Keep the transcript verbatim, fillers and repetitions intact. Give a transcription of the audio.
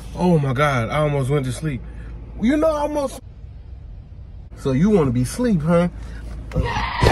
Oh my God, I almost went to sleep. You know, I almost. So you want to be asleep, huh?